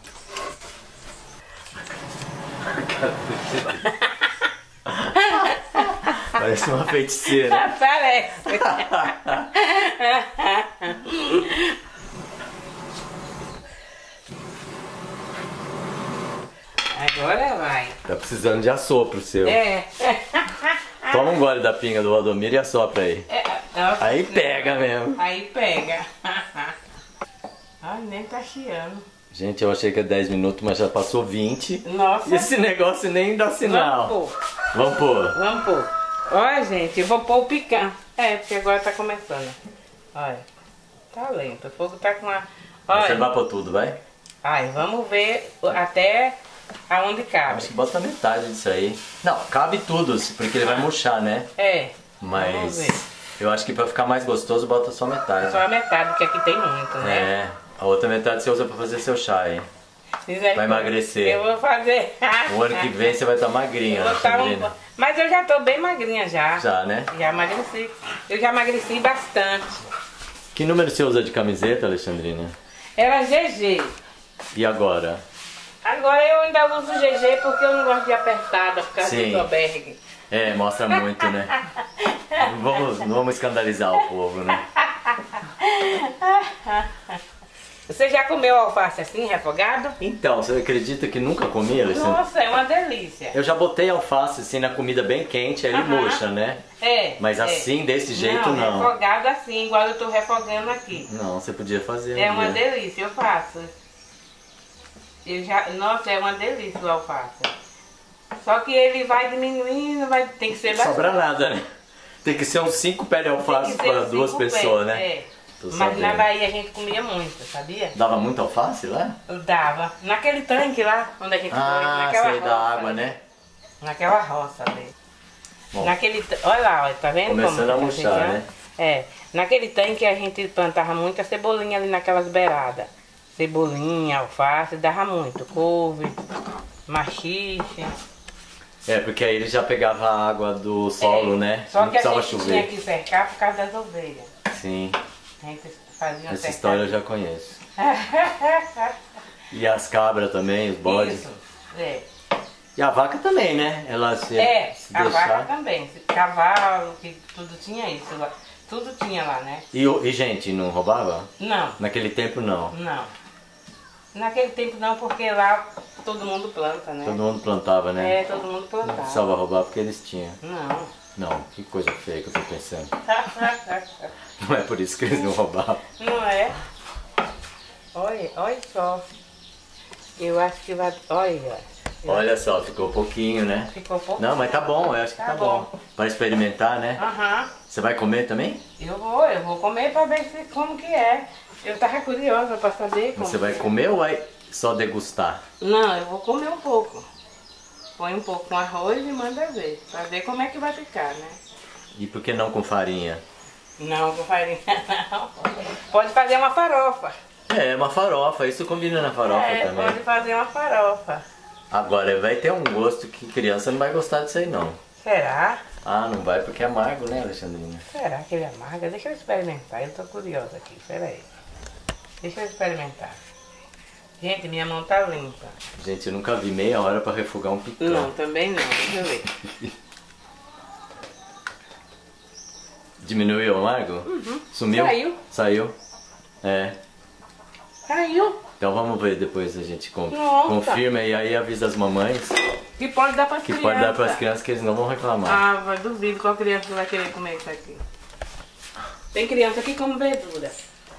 Parece uma feiticeira. Parece. Agora vai. Tá precisando de assopro seu. É. Toma um gole da pinga do Valdomiro e assopra aí. Aí pega mesmo. Aí pega. Ai, nem tá chiando. Gente, eu achei que é 10 minutos, mas já passou 20. Nossa. E esse negócio nem dá sinal. Vamos pôr. Vamos pôr. Vamos pôr. Olha, gente, eu vou pôr o picante. É, porque agora tá começando. Olha. Tá lento. O fogo tá com a... Você Olha. vai pôr tudo, vai? Ai, vamos ver até aonde cabe. Acho que bota metade disso aí. Não, cabe tudo, porque ele vai murchar, né? É. Vamos Mas ver. eu acho que pra ficar mais gostoso, bota só metade. Só a metade, porque aqui tem muito, né? É, a outra metade você usa pra fazer seu chá aí. Vai emagrecer. Eu vou fazer. O ano que vem você vai estar magrinha, Eu vou tá Alexandrina. Mas eu já tô bem magrinha já. Já, né? Já emagreci. Eu já emagreci bastante. Que número você usa de camiseta, Alexandrina? Era GG. E agora? Agora eu ainda uso GG porque eu não gosto de apertada por causa Sim. do Soberg. É, mostra muito, né? Não vamos escandalizar o povo, né? Você já comeu alface assim, refogado? Então, você acredita que nunca comi, Alexandre? Nossa, é uma delícia. Eu já botei alface assim na comida bem quente, aí ele murcha, né? Mas assim, desse jeito não. Refogado assim, igual eu tô refogando aqui. Não, você podia fazer. É uma delícia, eu faço. Nossa, é uma delícia o alface. Só que ele vai diminuindo, tem que ser bastante. Sobra nada, né? Tem que ser uns 5 pés de alface para 2 pessoas, né? Mas na Bahia a gente comia muito, sabia? Dava muito alface lá? Dava. Naquele tanque lá, onde a gente foi, naquela roça. Da água, né? Naquela roça ali. Olha lá, tá vendo? Começando a murchar, né? Naquele tanque a gente plantava muita cebolinha ali naquelas beiradas. Cebolinha, alface, dava muito. Couve, machixe. Porque aí ele já pegava a água do solo, né? Só que a gente tinha que cercar por causa das ovelhas. Sim. A gente fazia Essa história eu já conheço. E as cabras também, os bodes. Isso, E a vaca também, né? Ela se a vaca também. Cavalo, que tudo tinha isso lá. Tudo tinha lá, né? E gente, não roubava? Não. Naquele tempo não? Não. Naquele tempo não, porque lá todo mundo planta, né? Todo mundo plantava, né? Todo mundo plantava. Não precisava roubar porque eles tinham. Não. Não, que coisa feia que eu tô pensando. Não é por isso que eles não roubavam. Não é? Olha só. Eu acho que vai... Olha só, ficou pouquinho, né? Ficou pouquinho. Não, mas tá bom, eu acho que tá bom. Para experimentar, né? Você vai comer também? Eu vou comer para ver como que é. Eu tava curiosa para saber como. Você vai comer ou vai só degustar? Não, eu vou comer um pouco. Põe um pouco com arroz e manda ver. Pra ver como é que vai ficar, né? E por que não com farinha? Não, com farinha não. Pode fazer uma farofa. Uma farofa. Isso combina na farofa também. Pode fazer uma farofa. Agora, vai ter um gosto que criança não vai gostar disso aí, não. Será? Não vai porque é amargo, né, Alexandrina? Será que ele é amargo? Deixa eu experimentar. Eu tô curiosa aqui. Peraí. Deixa eu experimentar. Gente, minha mão tá limpa. Gente, eu nunca vi meia hora pra refogar um picão. Não, também não. Deixa eu ver. Diminuiu o amargo? Sumiu? Saiu? Saiu. Então vamos ver depois, a gente confirma e aí avisa as mamães. Que pode dar pras crianças. Que pode dar pras crianças que eles não vão reclamar. Mas duvido qual criança vai querer comer isso aqui. Tem criança que come verdura.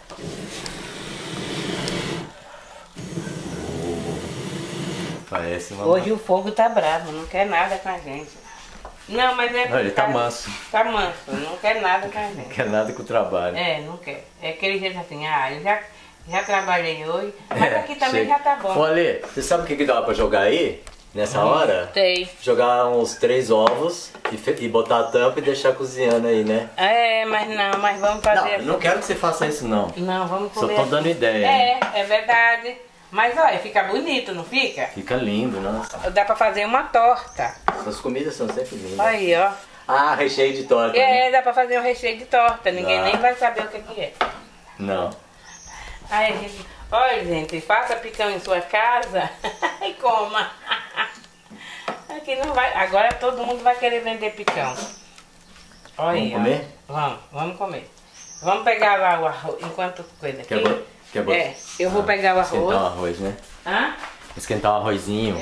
Parece uma... Hoje o fogo tá bravo, não quer nada com a gente. Não, mas é... Não, ele tá manso. Tá manso, não quer nada com a gente. Não quer nada com o trabalho. Não quer. É aquele jeito assim, eu já trabalhei hoje, mas aqui também já tá bom. Olha, você sabe o que dá pra jogar aí? Nessa hora? Sei. Jogar uns 3 ovos e botar a tampa e deixar cozinhando aí, né? Mas vamos fazer... Não, eu não quero que você faça isso, não. Não, vamos comer. Só tô dando ideia. É verdade. Mas olha, fica bonito, não fica? Fica lindo, nossa. Dá pra fazer uma torta. As comidas são sempre lindas. Aí, ó. Recheio de torta. Né? Dá pra fazer um recheio de torta. Ninguém nem vai saber o que é. Não. Aí, gente... Olha, gente, faça picão em sua casa e coma. Aqui não vai... Agora todo mundo vai querer vender picão. Olha, vamos comer? Vamos comer. Vamos pegar lá o arroz, enquanto coisa aqui. Quer bom? Eu vou pegar o arroz. Esquentar o arroz, né? Esquentar o arrozinho.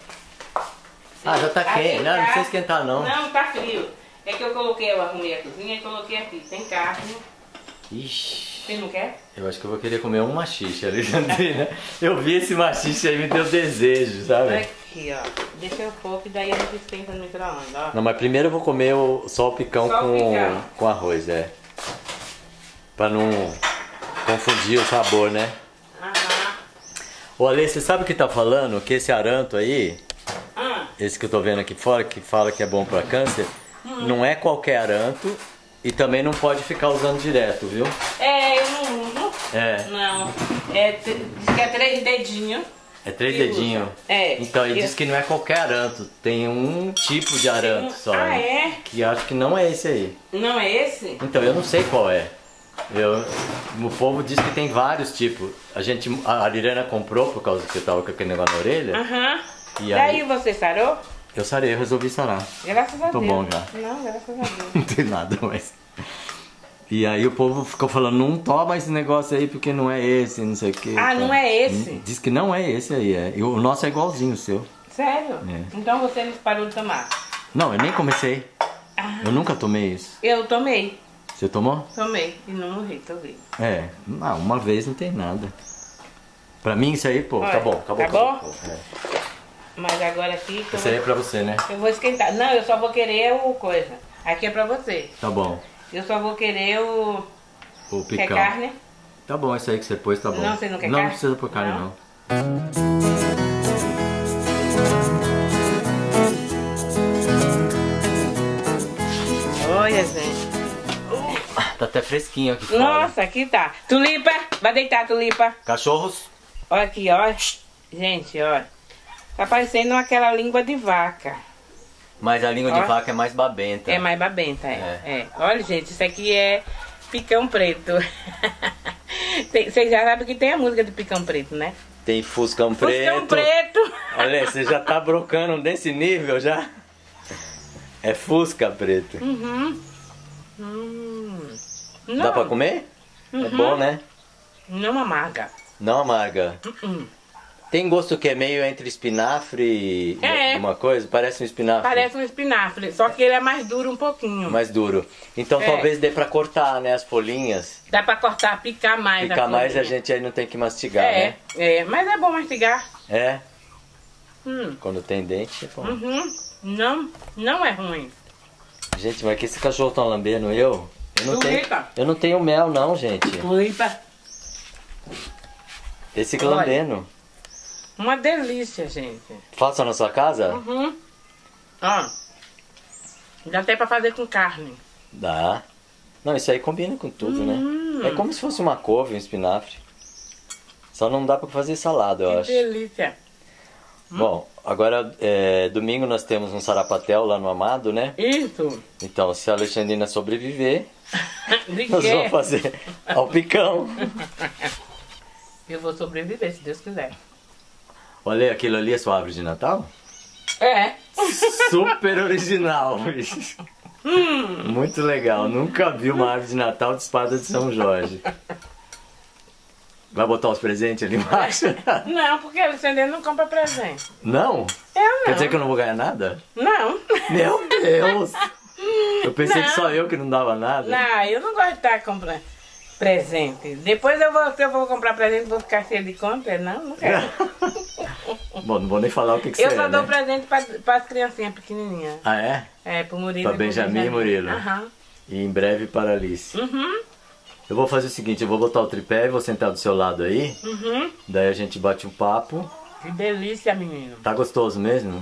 Já tá quente. Não precisa esquentar, não. Não, tá frio. É que eu arrumei a cozinha e coloquei aqui. Tem carne. Ixi. Você não quer? Eu acho que eu vou querer comer um machixe, Alexandrina. Eu vi esse machixe aí e me deu desejo, sabe? Aqui, ó. Deixa eu pouco e daí a gente esquenta no micro-ondas, ó. Não, mas primeiro eu vou comer só o picão com arroz, Pra não confundir o sabor, né? Ô, Ale, você sabe o que tá falando? Que esse aranto aí, esse que eu tô vendo aqui fora, que fala que é bom pra câncer, não é qualquer aranto e também não pode ficar usando direto, viu? Eu não uso. Não. Diz que é 3 dedinhos. É 3 dedinhos? Então, ele diz que não é qualquer aranto, tem um tipo de aranto só. Que acho que não é esse aí. Não é esse? Então, eu não sei qual é. O povo diz que tem vários tipos. A Arirana comprou por causa que eu tava com aquele negócio na orelha. E aí você sarou? Eu sarei, eu resolvi sarar. Graças a Deus. Tô bom já. Não, graças a Deus. Não tem nada mais. E aí o povo ficou falando, não toma esse negócio aí porque não é esse, não sei o que. Ah, não é esse? Diz que não é esse aí, é. E o nosso é igualzinho o seu. Sério? É. Então você não parou de tomar? Não, eu nem comecei. Eu nunca tomei isso. Eu tomei. Você tomou? Tomei. E não morri, tomei. É, não, uma vez não tem nada. Pra mim isso aí, pô, Olha, tá bom, acabou. tá bom? Acabou. É. Mas agora aqui... Isso aí é pra você, né? Eu vou esquentar. Não, eu só vou querer o coisa. Aqui é pra você. Tá bom. Eu só vou querer o... O picão. Quer carne? Tá bom, isso aí que você pôs tá bom. Não, você não quer não, carne? Não precisa pôr carne, não. Olha, gente. Tá até fresquinho aqui fora. Nossa, aqui tá. Tulipa, vai deitar, Tulipa. Cachorros? Olha aqui, ó. Gente, ó. Tá parecendo aquela língua de vaca. Mas a língua de vaca é mais babenta. É mais babenta, é. Olha, gente, isso aqui é picão preto. Vocês já sabem que tem a música de picão preto, né? Tem fuscão preto. Fuscão preto. Olha, você já tá brocando desse nível já? É fusca preto. Dá pra comer? É bom, né? Não amarga. Não amarga. Tem gosto que é meio entre espinafre e uma coisa? Parece um espinafre. Parece um espinafre, só que ele é mais duro um pouquinho. Mais duro. Então talvez dê pra cortar, né, as folhinhas. Dá pra cortar, picar mais. Picar mais a gente aí não tem que mastigar, né? Mas é bom mastigar. É? Quando tem dente é bom. Não é ruim. Gente, mas que esse cachorro tá lambendo eu? Tulipa. Eu não tenho mel não, gente. Tulipa. Esse lambendo. Uma delícia, gente. Faça na sua casa? Ó. Dá até pra fazer com carne. Dá. Não, isso aí combina com tudo, né? É como se fosse uma couve, um espinafre. Só não dá pra fazer salada, eu acho. Que delícia. Bom, agora domingo nós temos um sarapatel lá no Amado, né? Isso. Então, se a Alexandrina sobreviver, De nós quê? vamos fazer ao picão. Eu vou sobreviver, se Deus quiser. Olha, aquilo ali é sua árvore de Natal? É. Super original. Muito legal. Nunca vi uma árvore de Natal de espada de São Jorge. Vai botar os presentes ali embaixo? Não, porque a Alexandre não compra presente. Não? Eu não. Quer dizer que eu não vou ganhar nada? Não. Meu Deus! Eu pensei que só eu que não dava nada. Não, eu não gosto de estar comprando presente. Depois se eu vou comprar presente, vou ficar cheio de conta. Não quero. Bom, não vou nem falar o que Eu você só é, dou né? presente para as criancinhas pequenininhas. Ah, é? É, pro Murilo Pra e pro Benjamin e Murilo. E em breve para Alice. Eu vou fazer o seguinte, eu vou botar o tripé e vou sentar do seu lado aí. Daí a gente bate um papo. Que delícia, menino. Tá gostoso mesmo?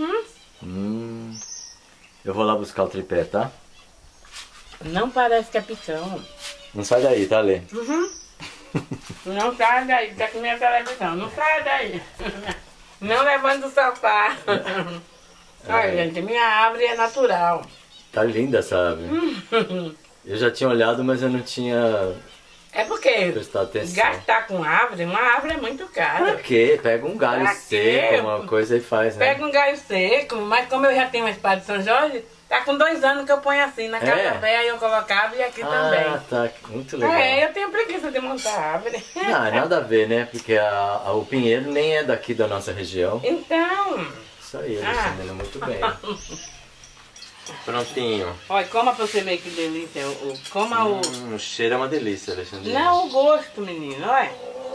Eu vou lá buscar o tripé, tá? Não parece que é picão. Não sai daí, tá, Lê? Não sai daí, tá com minha televisão. Não sai daí. Não levando o sofá. Olha, gente, minha árvore é natural. Tá linda essa árvore. Eu já tinha olhado, mas eu não tinha É porque prestado atenção. gastar com árvore, uma árvore é muito cara. Pra quê? Pega um galho Pra quê? seco, uma coisa e faz, né? Pega um galho seco, mas como eu já tenho uma espada de São Jorge, tá com 2 anos que eu ponho assim. Na casa velha eu colocava e aqui também. Ah, tá. Muito legal. Eu tenho preguiça de montar árvore. Não, é nada a ver, né? Porque o pinheiro nem é daqui da nossa região. Então, Isso aí, Alexandrina, muito bem. Prontinho. olha, coma pra você ver que delícia. Coma o... O cheiro é uma delícia, Alexandrina. Não, o gosto, menino, olha.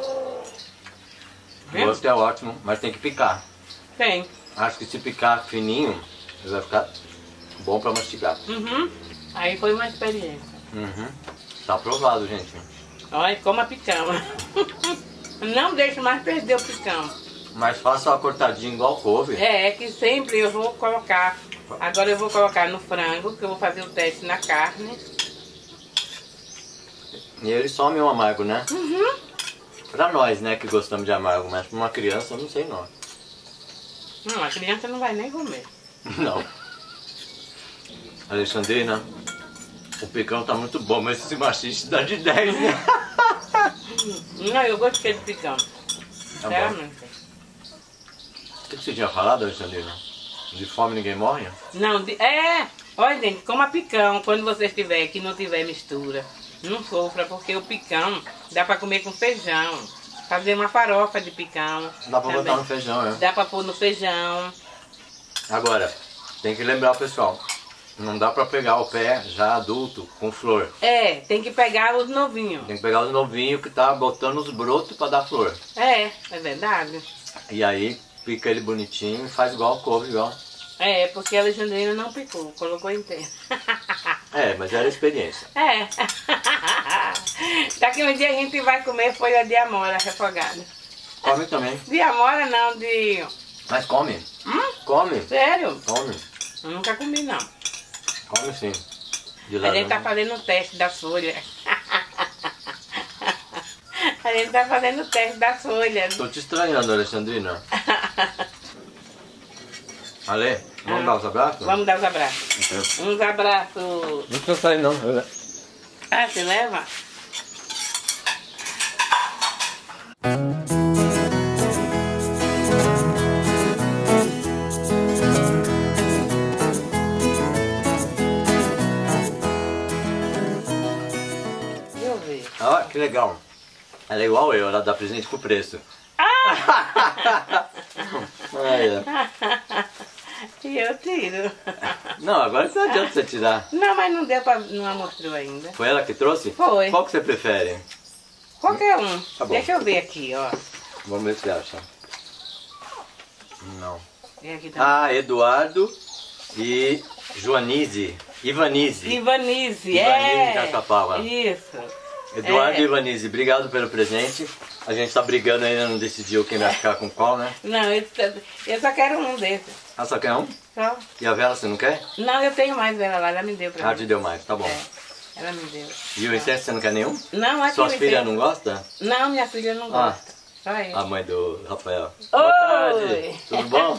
O gosto é ótimo, mas tem que picar. Tem. Acho que se picar fininho, vai ficar bom pra mastigar. Aí foi uma experiência. Tá aprovado, gente. Olha, coma picão. Não deixe mais perder o picão. Mas faça uma cortadinha igual couve. É que sempre eu vou colocar. Agora eu vou colocar no frango, que eu vou fazer o teste na carne. E ele some o amargo, né? Pra nós, né, que gostamos de amargo, mas pra uma criança, eu não sei não. Não, a criança não vai nem comer. Não. Alexandrina, o picão tá muito bom, mas esse machiste dá de 10, né? Não, eu gostei do picão. Tá bom. Sinceramente. O que você tinha falado, Alexandrina? De fome ninguém morre? Não, Olha, gente, coma picão quando você estiver que não tiver mistura. Não sofra, porque o picão dá pra comer com feijão. Fazer uma farofa de picão. Dá pra botar no feijão, né? Dá pra pôr no feijão. Agora, tem que lembrar, pessoal, não dá pra pegar o pé já adulto com flor. É, tem que pegar os novinhos. Tem que pegar os novinhos que tá botando os brotos pra dar flor. É verdade. E aí, pica ele bonitinho e faz igual couve, igual. É, porque a Alexandrina não picou, colocou inteiro. É, mas era experiência. É. Daqui um dia a gente vai comer folha de amora refogada. Come também. De amora não, de... Mas come. Come. Sério? Come. Eu nunca comi não. Come sim. De A gente tá fazendo o teste da folha. A gente tá fazendo o teste da folha. Tô te estranhando, Alexandrina. Ale, vamos dar os abraços? Vamos dar os abraços. Uns abraços. Não precisa sair não. Ah, você leva? Deixa eu ver. Ah, que legal. Ela é igual eu, ela dá presente com preço. E eu tiro. Não, agora não adianta você tirar. Não, mas não deu pra... não mostrou ainda. Foi ela que trouxe? Foi. Qual que você prefere? Qualquer um. Tá bom. Deixa eu ver aqui, ó. Vamos ver se você acha. Não. Vem aqui também. Eduardo e Joanise. Ivanise. Ivanise, Ivanise Caçapava. Isso. Eduardo e Ivanise, obrigado pelo presente. A gente tá brigando ainda, não decidiu quem vai ficar com qual, né? Não, eu só quero um desses. Ah, só quer um? Só. E a vela você não quer? Não, eu tenho mais dela lá, ela me deu pra Ah, mim. te deu mais, tá bom. É, ela me deu. E o incenso você não quer nenhum? Não, aqui Suas me filhas deu. não gostam? Não, minha filha não Ah. gosta. Só eu. A mãe do Rafael. Oi! Boa tarde, tudo bom?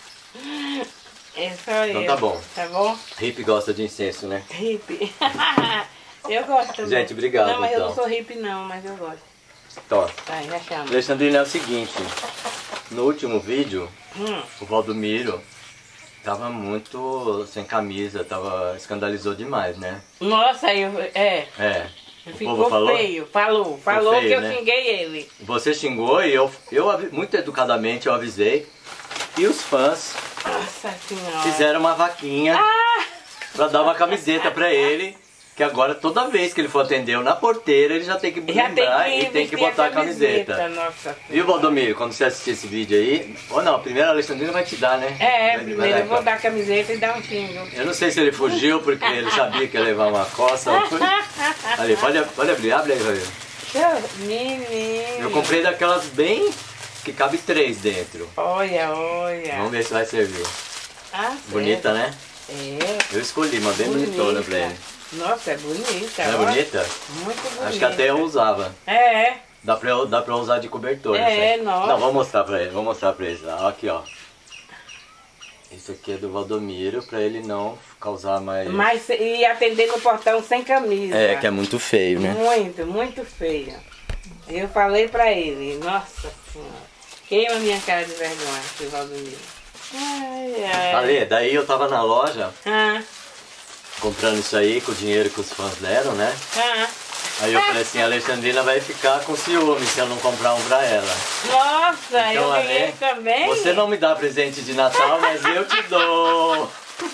É só eu. Então tá bom. Tá bom? Hippie gosta de incenso, né? Hippie. Eu gosto também. Gente, obrigado, Não, mas eu então. não sou hippie não, mas eu gosto. Tó. Tá, já chama. Alexandrina, é o seguinte. No último vídeo, o Valdomiro tava muito sem camisa, escandalizou demais, né? Nossa, É. O ficou povo falou? feio. Falou feio, que eu né? xinguei ele. Você xingou e eu muito educadamente eu avisei. E os fãs Nossa senhora. fizeram uma vaquinha pra dar uma camiseta pra ele. Que agora toda vez que ele for atender na porteira, ele já tem que lembrar e tem que botar a camiseta. Nossa. Viu, Valdomiro, quando você assistir esse vídeo aí, ou não, primeiro a Alexandrina vai te dar, né? Primeiro eu vou dar a camiseta e dar um xingo. Eu não sei se ele fugiu porque ele sabia que ia levar uma coça. Ali, pode abrir, abre aí. Menino. Eu comprei daquelas bem que cabe 3 dentro. Olha. Vamos ver se vai servir. Bonita, né? É. Eu escolhi uma bem bonitona pra ele. Nossa, é bonita. Não é bonita? Muito bonita. Acho que até eu usava. É. Dá pra usar de cobertor. Nossa. Não, vou mostrar pra ele, Ó, aqui, ó. Isso aqui é do Valdomiro, pra ele não causar mais... Mas e atender no portão sem camisa. É, que é muito feio, né? Muito feio. Eu falei pra ele, nossa senhora. Queima minha cara de vergonha, esse Valdomiro. Ali, daí eu tava na loja, Ah. comprando isso aí com o dinheiro que os fãs deram, né? Aí eu falei assim, a Alexandrina vai ficar com ciúme se eu não comprar um pra ela. Nossa, Então, eu ganhei também. Você não me dá presente de Natal, mas eu te dou.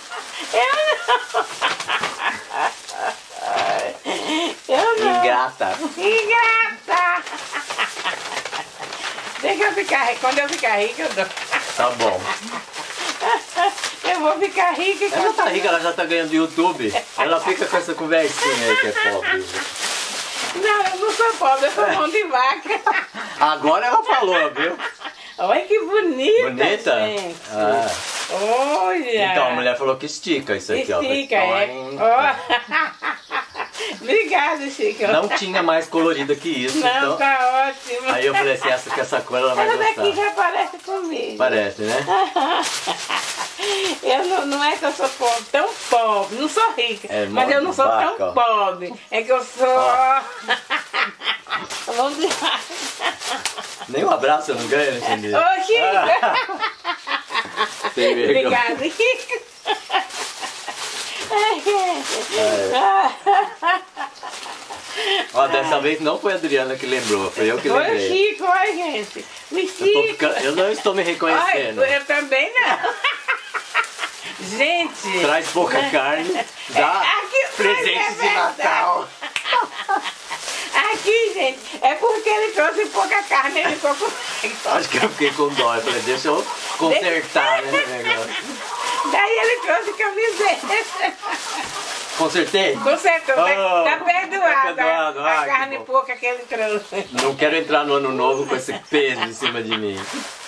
Eu não. Ingrata. Ingrata. Deixa eu ficar, quando eu ficar rica eu dou. Tá bom. Eu vou ficar rica e Ela tá rica, ela já tá ganhando do YouTube. Ela fica com essa conversinha aí que é pobre. Não, eu não sou pobre, eu sou mão de vaca. Agora ela falou, viu? Olha que bonita, Bonita? gente. Olha. Então, a mulher falou que estica isso aqui, ó. Estica, é. Obrigada, Chico. Não tinha mais colorida que isso. Não, então... tá ótimo. Aí eu falei assim, essa cor ela vai Essa gostar. daqui já parece comigo. Parece, né? Eu não é que eu sou pobre, tão pobre, não sou rica, mas eu não sou vaca, tão ó. pobre. É que eu sou... Vamos ver. Nem um abraço eu não ganho, né, Xandinha? Ô, Chico! Sem vergonha. Obrigada, Chico. Ó, dessa vez não foi a Adriana que lembrou, foi eu que lembrei. Foi o Chico, olha, gente. O Chico. Eu não estou me reconhecendo. Ai, eu também não. Gente. Traz pouca carne, dá presentes de Natal. Aqui, gente, é porque ele trouxe pouca carne, ele ficou com... Acho que eu fiquei com dó, eu falei, deixa eu consertar, né, esse negócio. Daí ele trouxe camiseta. Consertei? Consertou, tá perdoado, perdoado. a carne pouca que ele trouxe. Não quero entrar no ano novo com esse peso em cima de mim.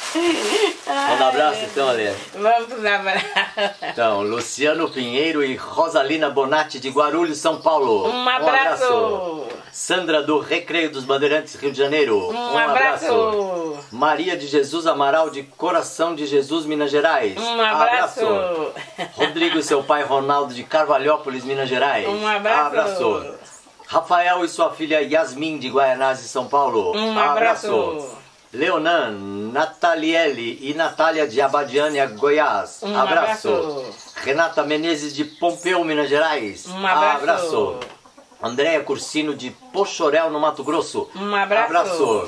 Vamos dar abraço então, Ale? Vamos dar abraço. Então, Luciano Pinheiro e Rosalina Bonatti de Guarulhos, São Paulo. Um abraço. Sandra do Recreio dos Bandeirantes, Rio de Janeiro. Um abraço. Maria de Jesus Amaral de Coração de Jesus, Minas Gerais. Um abraço. Rodrigo e seu pai Ronaldo de Carvalhópolis, Minas Gerais. Um abraço. Rafael e sua filha Yasmin de Guaianazes, São Paulo. Um abraço. Leonan, Nataliele e Natália de Abadiânia, Goiás. Um abraço. Renata Menezes de Pompeu, Minas Gerais. Um abraço. Andréia Cursino de Pochorel, no Mato Grosso. Um abraço.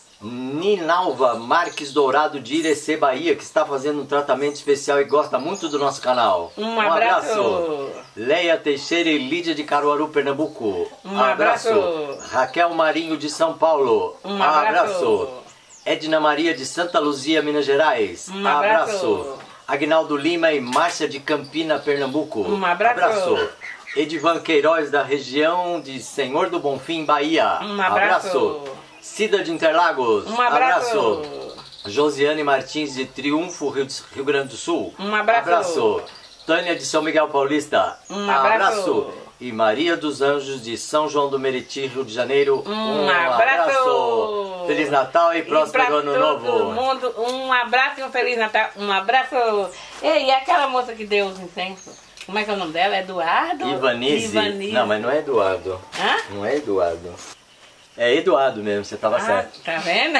Ninalva Marques Dourado de Irecê, Bahia, que está fazendo um tratamento especial e gosta muito do nosso canal. Um abraço. Leia Teixeira e Lídia de Caruaru, Pernambuco. Um abraço. Raquel Marinho de São Paulo. Um abraço. Edna Maria de Santa Luzia, Minas Gerais. Um abraço. Agnaldo Lima e Márcia de Campina, Pernambuco. Um abraço. Edivan Queiroz da região de Senhor do Bonfim, Bahia. Um abraço. Cida de Interlagos. Um abraço. Josiane Martins de Triunfo, Rio Grande do Sul. Um abraço. Tânia de São Miguel Paulista. Um abraço. E Maria dos Anjos de São João do Meriti, Rio de Janeiro. Um abraço. Feliz Natal e próspero ano novo. Todo mundo, um abraço e um Feliz Natal. Um abraço. Ei, e aquela moça que deu os incensos? Como é que é o nome dela? Eduardo? Ivanise. Não, mas não é Eduardo. Hã? Não é Eduardo. É Eduardo mesmo, você estava certo. Tá vendo?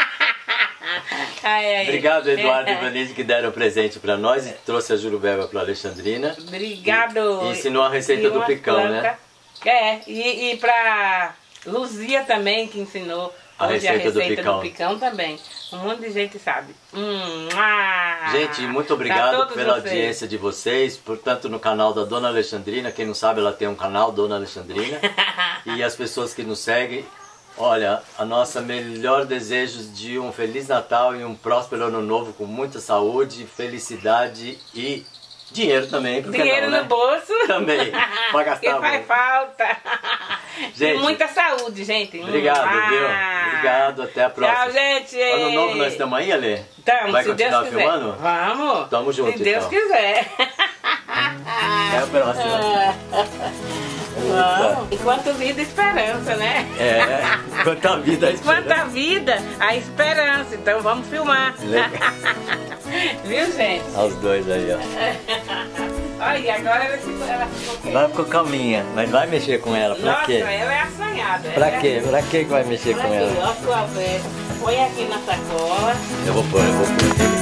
Obrigado, Eduardo e Ivanise, que deram presente para nós e trouxe a jurubeba para Alexandrina. Obrigado. E ensinou a receita do picão, né? E para Luzia também, que ensinou a receita do picão também. Um monte de gente sabe. Gente, muito obrigado pela audiência de vocês, portanto no canal da Dona Alexandrina. Quem não sabe, ela tem um canal, Dona Alexandrina. E as pessoas que nos seguem, olha, a nossa melhor desejos de um Feliz Natal e um próspero Ano Novo com muita saúde, felicidade e dinheiro também. Dinheiro no bolso. Também, para gastar. Que faz falta. Gente, e muita saúde, gente. Obrigado, viu? Obrigado, até a próxima. Tchau, gente. Ano novo nós estamos aí, Alê? Estamos, vai se continuar Deus filmando? Quiser. Vamos. Tamo junto, se Deus então. quiser. Até a próxima. Vamos. Enquanto vida, esperança, né? Enquanto a vida, a esperança. Enquanto a vida, a esperança. Então vamos filmar. Viu, gente? Olha os dois aí, ó. Olha, e agora ela ficou... Vai ficou calminha, mas vai mexer com ela, pra quê? Nossa, ela é assanhada. Pra quê? Pra que vai mexer com ela? Ó, sua vez. Põe aqui na sacola. Eu vou pôr.